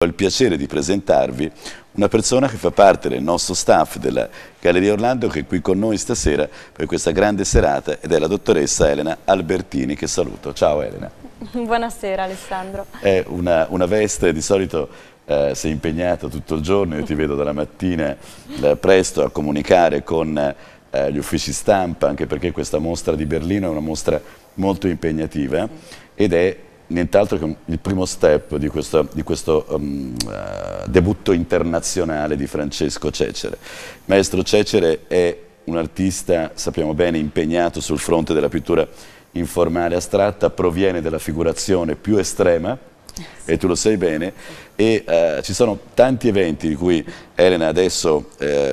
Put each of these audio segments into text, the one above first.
il piacere di presentarvi una persona che fa parte del nostro staff della Galleria Orlando, che è qui con noi stasera per questa grande serata, ed è la dottoressa Elena Albertini, che saluto. Ciao Elena. Buonasera Alessandro. È una veste, di solito sei impegnato tutto il giorno, io ti vedo dalla mattina presto a comunicare con gli uffici stampa, anche perché questa mostra di Berlino è una mostra molto impegnativa ed è nient'altro che il primo step di questo debutto internazionale di Francesco Cecere. Maestro Cecere è un artista, sappiamo bene, impegnato sul fronte della pittura informale astratta, proviene dalla figurazione più estrema, e tu lo sai bene, e ci sono tanti eventi di cui Elena adesso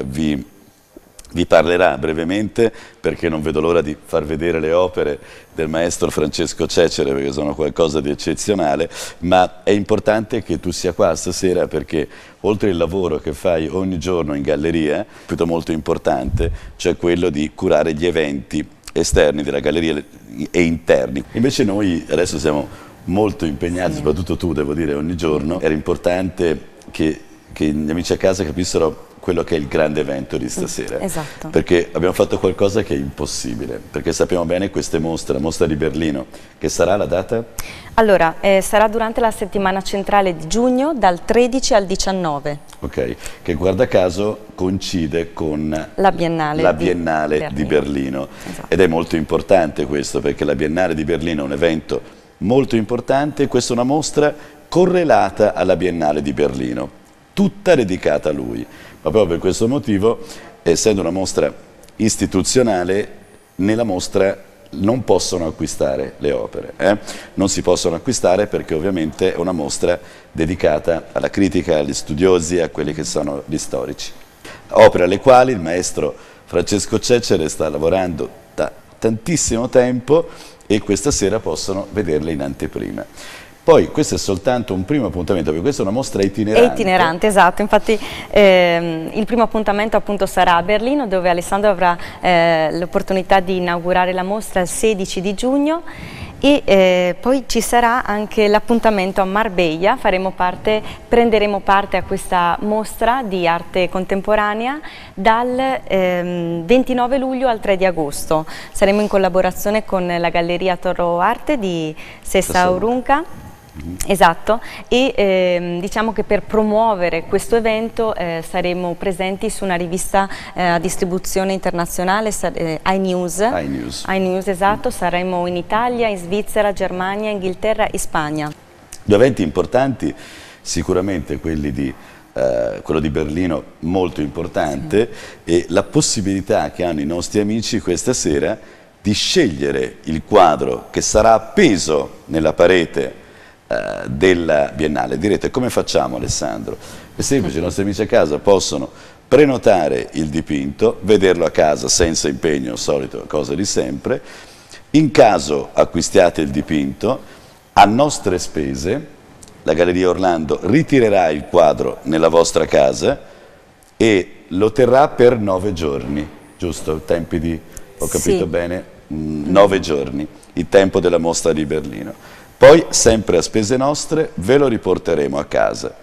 vi parlerà brevemente, perché non vedo l'ora di far vedere le opere del maestro Francesco Cecere, perché sono qualcosa di eccezionale, ma è importante che tu sia qua stasera perché oltre il lavoro che fai ogni giorno in galleria, molto importante, cioè quello di curare gli eventi esterni della galleria e interni. Invece noi adesso siamo molto impegnati, soprattutto tu, devo dire, ogni giorno. Era importante che gli amici a casa capissero quello che è il grande evento di stasera. Esatto. Perché abbiamo fatto qualcosa che è impossibile, perché sappiamo bene queste mostre, la mostra di Berlino, che sarà la data? Allora, sarà durante la settimana centrale di giugno, dal 13 al 19. Ok, che guarda caso coincide con la Biennale, di Berlino. Esatto. Ed è molto importante questo, perché la Biennale di Berlino è un evento molto importante, questa è una mostra correlata alla Biennale di Berlino, tutta dedicata a lui. Ma proprio per questo motivo, essendo una mostra istituzionale, nella mostra non possono acquistare le opere. Non si possono acquistare perché ovviamente è una mostra dedicata alla critica, agli studiosi, a quelli che sono gli storici. Opere alle quali il maestro Francesco Cecere sta lavorando da tantissimo tempo e questa sera possono vederle in anteprima. Poi questo è soltanto un primo appuntamento, perché questa è una mostra itinerante. È itinerante, esatto, infatti il primo appuntamento appunto sarà a Berlino, dove Alessandro avrà l'opportunità di inaugurare la mostra il 16 di giugno e poi ci sarà anche l'appuntamento a Marbella, prenderemo parte a questa mostra di arte contemporanea dal 29 luglio al 3 di agosto. Saremo in collaborazione con la Galleria Toro Arte di Sessaurunca. Esatto, e diciamo che per promuovere questo evento saremo presenti su una rivista a distribuzione internazionale, iNews, esatto, saremo in Italia, in Svizzera, Germania, Inghilterra e Spagna. Due eventi importanti, sicuramente quello di Berlino molto importante, e la possibilità che hanno i nostri amici questa sera di scegliere il quadro che sarà appeso nella parete della Biennale. Direte, come facciamo Alessandro? È semplice, i nostri amici a casa possono prenotare il dipinto, vederlo a casa senza impegno, solito cosa di sempre. In caso acquistiate il dipinto, a nostre spese la Galleria Orlando ritirerà il quadro nella vostra casa e lo terrà per 9 giorni, giusto? Tempi di, ho capito bene, 9 giorni, il tempo della mostra di Berlino. Poi, sempre a spese nostre, ve lo riporteremo a casa.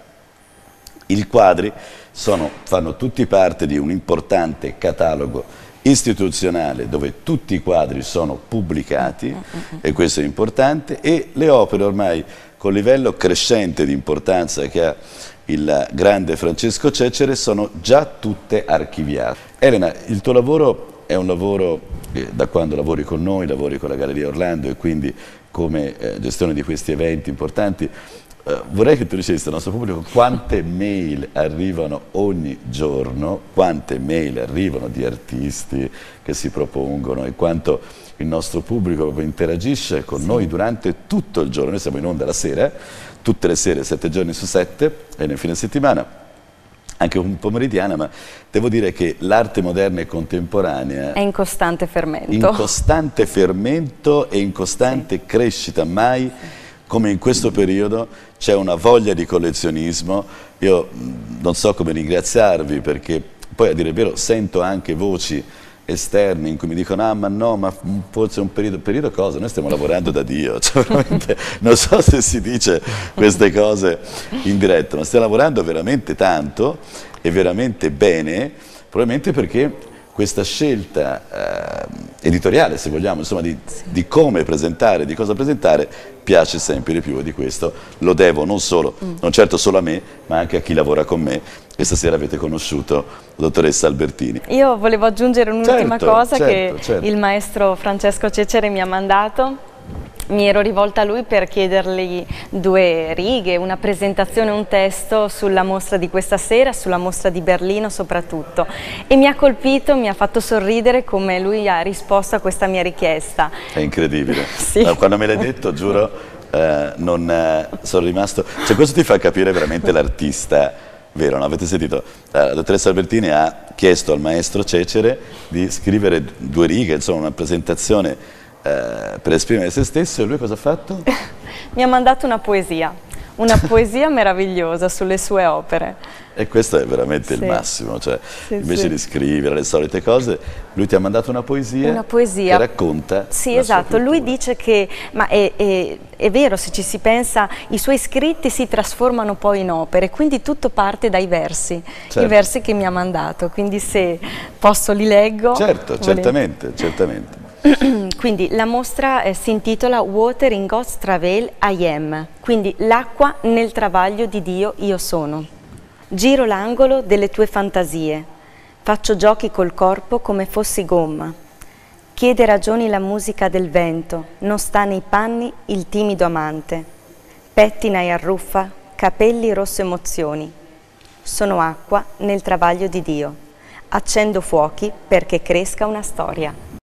I quadri fanno tutti parte di un importante catalogo istituzionale dove tutti i quadri sono pubblicati, e questo è importante, e le opere ormai con livello crescente di importanza che ha il grande Francesco Cecere sono già tutte archiviate. Elena, il tuo lavoro è un lavoro, da quando lavori con noi, lavori con la Galleria Orlando e quindi come gestione di questi eventi importanti, vorrei che tu dicessi al nostro pubblico quante mail arrivano ogni giorno, quante mail arrivano di artisti che si propongono e quanto il nostro pubblico proprio interagisce con noi durante tutto il giorno. Noi siamo in onda la sera, tutte le sere, 7 giorni su 7 e nel fine settimana anche un pomeridiana, ma devo dire che l'arte moderna e contemporanea è in costante fermento. In costante fermento e in costante crescita, mai come in questo periodo c'è una voglia di collezionismo. Io non so come ringraziarvi, perché poi a dire il vero sento anche voci esterni in cui mi dicono ah ma no, ma forse un periodo cosa? Noi stiamo lavorando da Dio, cioè, veramente, non so se si dice queste cose in diretta, ma stiamo lavorando veramente tanto e veramente bene, probabilmente perché questa scelta editoriale, se vogliamo, insomma, di come presentare, di cosa presentare, piace sempre di più, e di questo lo devo non solo, non certo solo a me, ma anche a chi lavora con me. E stasera avete conosciuto la dottoressa Albertini. Io volevo aggiungere un'ultima cosa che certo. il maestro Francesco Cecere mi ha mandato. Mi ero rivolta a lui per chiedergli 2 righe, una presentazione, un testo sulla mostra di questa sera, sulla mostra di Berlino soprattutto. E mi ha colpito, mi ha fatto sorridere come lui ha risposto a questa mia richiesta. È incredibile. Sì. No, quando me l'hai detto, giuro, sono rimasto... Cioè, questo ti fa capire veramente l'artista vero, no? Avete sentito? La dottoressa Albertini ha chiesto al maestro Cecere di scrivere 2 righe, insomma una presentazione per esprimere se stesso, e lui cosa ha fatto? Mi ha mandato una poesia meravigliosa sulle sue opere. E questo è veramente il massimo, cioè invece di scrivere le solite cose, lui ti ha mandato una poesia che racconta sì, la esatto, sua lui dice che, ma è vero, se ci si pensa, i suoi scritti si trasformano poi in opere, quindi tutto parte dai versi, i versi che mi ha mandato, quindi se posso li leggo. Certo, certamente. Quindi la mostra si intitola Water in God's Travail I Am, quindi l'acqua nel travaglio di Dio io sono. Giro l'angolo delle tue fantasie, faccio giochi col corpo come fossi gomma. Chiede ragioni la musica del vento, non sta nei panni il timido amante. Pettina e arruffa, capelli rosso emozioni. Sono acqua nel travaglio di Dio. Accendo fuochi perché cresca una storia.